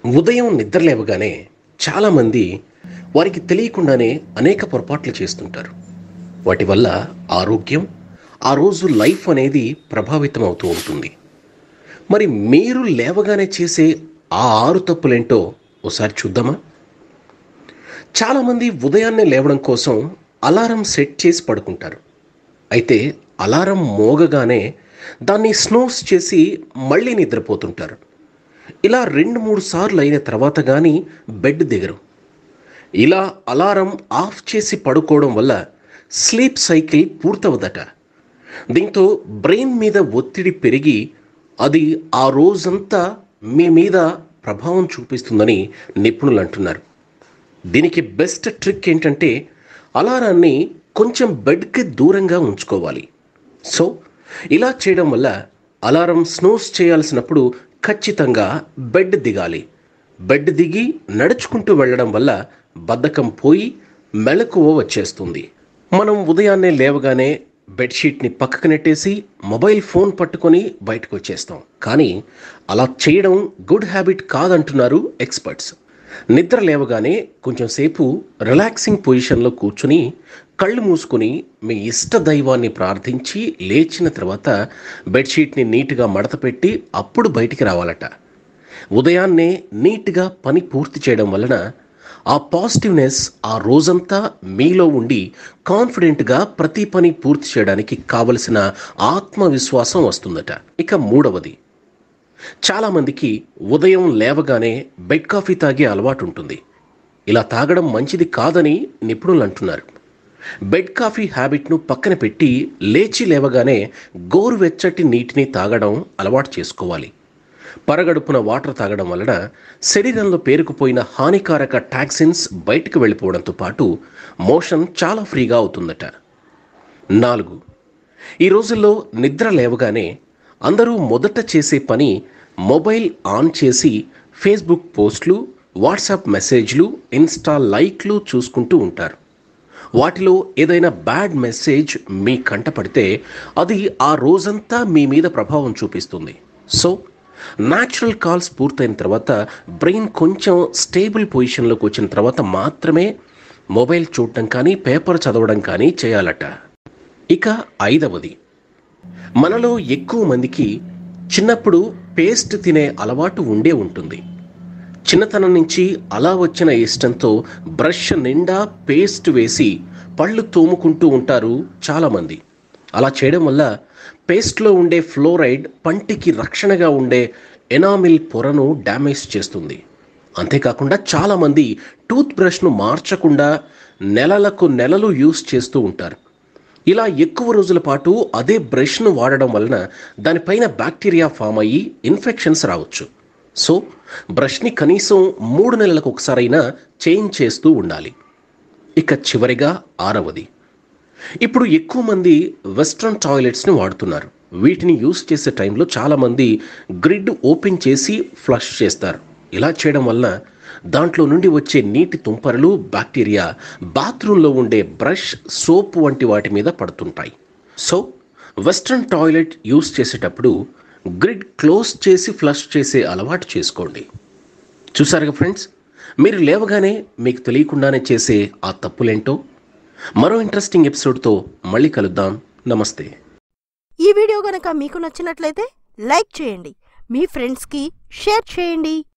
ఉదయం నిద్ర లేవగానే చాలామంది వారికి తెలియకుండానే అనేక పొరపాట్లు చేస్తుంటారు. వాటి వల్ల ఆరోగ్యం, ఆ రోజు లైఫ్ అనేది ప్రభావితం అవుతూ ఉంటుంది. మరి మీరు లేవగానే చేసే ఆ 6 తప్పులేంటో ఒకసారి చూద్దామా? చాలామంది ఉదయాన్నే లేవడం కోసం అలారం సెట్ చేసి పడుకుంటారు. అయితే అలారం మోగగానే దాన్ని స్నూస్ చేసి మళ్ళీ నిద్రపోతుంటారు. ఇలా 2-3 సార్లు అయిన తర్వాత కానీ బెడ్ దిగరు. ఇలా అలారం ఆఫ్ చేసి పడుకోవడం వల్ల స్లీప్ సైకిల్ పూర్తవదట. దీంతో బ్రెయిన్ మీద ఒత్తిడి పెరిగి అది ఆ రోజంతా మీ మీద ప్రభావం చూపిస్తుందని నిపుణులు అంటున్నారు. దీనికి బెస్ట్ ట్రిక్ ఏంటంటే అలారాన్ని కొంచెం బెడ్కి దూరంగా ఉంచుకోవాలి. సో ఇలా చేయడం వల్ల అలారం స్నూస్ చేయాల్సినప్పుడు ఖచ్చితంగా బెడ్ దిగాలి. బెడ్ దిగి నడుచుకుంటూ వెళ్ళడం వల్ల బద్ధకం పోయి మెలకువ వచ్చేస్తుంది. మనం ఉదయాన్నే లేవగానే బెడ్షీట్ని పక్కకు నెట్టేసి మొబైల్ ఫోన్ పట్టుకొని బయటకు వచ్చేస్తాం. కానీ అలా చేయడం గుడ్ హ్యాబిట్ కాదంటున్నారు ఎక్స్పర్ట్స్. నిద్ర లేవగానే కొంచెం సేపు రిలాక్సింగ్ పొజిషన్లో కూర్చుని కళ్ళు మూసుకొని మీ ఇష్ట దైవాన్ని ప్రార్థించి లేచిన తర్వాత బెడ్షీట్ని నీట్గా మడతపెట్టి అప్పుడు బయటికి రావాలట. ఉదయాన్నే నీట్గా పని పూర్తి చేయడం వలన ఆ పాజిటివ్నెస్ ఆ రోజంతా మీలో ఉండి కాన్ఫిడెంట్గా ప్రతి పని పూర్తి చేయడానికి కావలసిన ఆత్మవిశ్వాసం వస్తుందట. ఇక మూడవది, చాలామందికి ఉదయం లేవగానే బెడ్ కాఫీ తాగే అలవాటు ఉంటుంది. ఇలా తాగడం మంచిది కాదని నిపుణులు అంటున్నారు. బెడ్ కాఫీ హ్యాబిట్ను పక్కన పెట్టి లేచి లేవగానే గోరువెచ్చటి నీటిని తాగడం అలవాటు చేసుకోవాలి. పరగడుపున వాటర్ తాగడం వలన శరీరంలో పేరుకుపోయిన హానికారక టాక్సిన్స్ బయటకు వెళ్ళిపోవడంతో పాటు మోషన్ చాలా ఫ్రీగా అవుతుందట. 4, ఈ రోజుల్లో నిద్ర లేవగానే అందరూ మొదట చేసే పని మొబైల్ ఆన్ చేసి ఫేస్బుక్ పోస్టులు, వాట్సాప్ మెసేజ్లు, ఇన్స్టా లైక్లు చూసుకుంటూ ఉంటారు. వాటిలో ఏదైనా బ్యాడ్ మెసేజ్ మీ కంట పడితే అది ఆ రోజంతా మీ మీద ప్రభావం చూపిస్తుంది. సో న్యాచురల్ కాల్స్ పూర్తయిన తర్వాత బ్రెయిన్ కొంచెం స్టేబుల్ పొజిషన్లోకి వచ్చిన తర్వాత మాత్రమే మొబైల్ చూడటం కానీ పేపర్ చదవడం కానీ చేయాలట. ఇక 5వది, మనలో ఎక్కువ మందికి చిన్నప్పుడు పేస్ట్ తినే అలవాటు ఉండే ఉంటుంది. చిన్నతనం నుంచి అలా వచ్చిన ఇష్టంతో బ్రష్ నిండా పేస్ట్ వేసి పళ్ళు తోముకుంటూ ఉంటారు చాలామంది. అలా చేయడం వల్ల పేస్ట్లో ఉండే ఫ్లోరైడ్ పంటికి రక్షణగా ఉండే ఎనామిల్ పొరను డ్యామేజ్ చేస్తుంది. అంతేకాకుండా చాలామంది టూత్ బ్రష్ను మార్చకుండా నెలలకు నెలలు యూస్ చేస్తూ ఉంటారు. ఇలా ఎక్కువ రోజుల పాటు అదే బ్రష్ను వాడడం వలన దానిపైన బ్యాక్టీరియా ఫామ్ అయ్యి ఇన్ఫెక్షన్స్ రావచ్చు. సో బ్రష్ని కనీసం 3 నెలలకు ఒకసారైనా చేంజ్ చేస్తూ ఉండాలి. ఇక చివరిగా 6వది, ఇప్పుడు ఎక్కువ మంది వెస్ట్రన్ టాయిలెట్స్ని వాడుతున్నారు. వీటిని యూస్ చేసే టైంలో చాలామంది గ్రిడ్ ఓపెన్ చేసి ఫ్లష్ చేస్తారు. ఇలా చేయడం వల్ల దాంట్లో నుండి వచ్చే నీటి తుంపరలు, బ్యాక్టీరియా బాత్రూంలో ఉండే బ్రష్, సోప్ వంటి వాటి మీద పడుతుంటాయి. సో వెస్ట్రన్ టాయిలెట్ యూస్ చేసేటప్పుడు గ్రిడ్ క్లోజ్ చేసి ఫ్లష్ చేసే అలవాటు చేసుకోండి. చూసారుగా ఫ్రెండ్స్, మీరు లేవగానే మీకు తెలియకుండానే చేసే ఆ తప్పులేంటో. మరో ఇంట్రెస్టింగ్ ఎపిసోడ్తో మళ్ళీ కలుద్దాం. నమస్తే. ఈ వీడియో గనక మీకు నచ్చినట్లయితే లైక్ చేయండి, మీ ఫ్రెండ్స్కి షేర్ చేయండి.